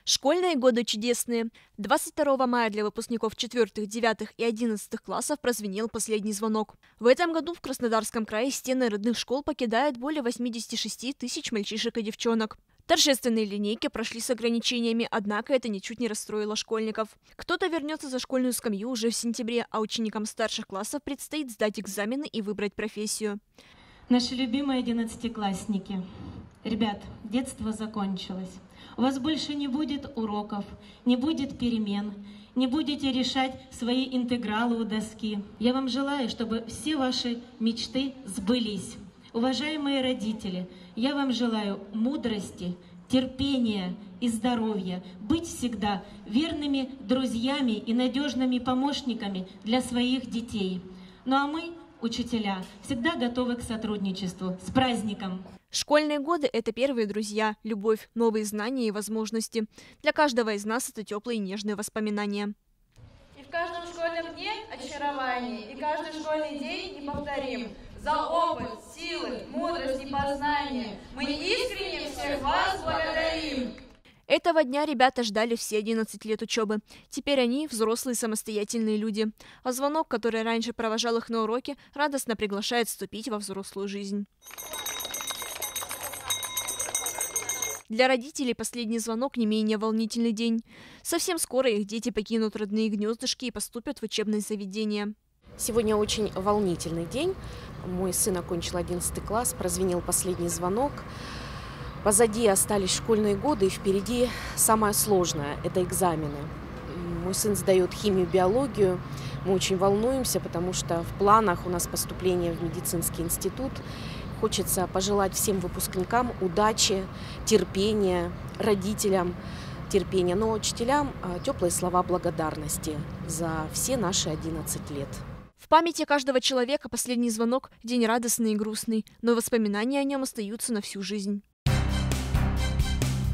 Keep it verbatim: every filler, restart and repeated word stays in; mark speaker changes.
Speaker 1: Школьные годы чудесные. двадцать второго мая для выпускников четвёртых, девятых и одиннадцатых классов прозвенел последний звонок. В этом году в Краснодарском крае стены родных школ покидают более восьмидесяти шести тысяч мальчишек и девчонок. Торжественные линейки прошли с ограничениями, однако это ничуть не расстроило школьников. Кто-то вернется за школьную скамью уже в сентябре, а ученикам старших классов предстоит сдать экзамены и выбрать профессию.
Speaker 2: Наши любимые одиннадцатиклассники. Ребят, детство закончилось. У вас больше не будет уроков, не будет перемен, не будете решать свои интегралы у доски. Я вам желаю, чтобы все ваши мечты сбылись. Уважаемые родители, я вам желаю мудрости, терпения и здоровья, быть всегда верными друзьями и надежными помощниками для своих детей. Ну а мы, учителя, всегда готовы к сотрудничеству. С праздником!
Speaker 1: Школьные годы – это первые друзья, любовь, новые знания и возможности. Для каждого из нас это теплые и нежные воспоминания.
Speaker 3: И в каждом школьном дне очарование, и каждый школьный день неповторим. За опыт, силы, мудрость и познание мы искренне всех вас благодарим.
Speaker 1: Этого дня ребята ждали все одиннадцать лет учебы. Теперь они взрослые самостоятельные люди. А звонок, который раньше провожал их на уроке, радостно приглашает вступить во взрослую жизнь. Для родителей последний звонок не менее волнительный день. Совсем скоро их дети покинут родные гнездышки и поступят в учебные заведения.
Speaker 4: Сегодня очень волнительный день. Мой сын окончил одиннадцатый класс, прозвенел последний звонок. Позади остались школьные годы, и впереди самое сложное – это экзамены. Мой сын сдает химию, биологию. Мы очень волнуемся, потому что в планах у нас поступление в медицинский институт. Хочется пожелать всем выпускникам удачи, терпения, родителям терпения, но учителям теплые слова благодарности за все наши одиннадцать лет.
Speaker 1: В памяти каждого человека последний звонок – день радостный и грустный, но воспоминания о нем остаются на всю жизнь.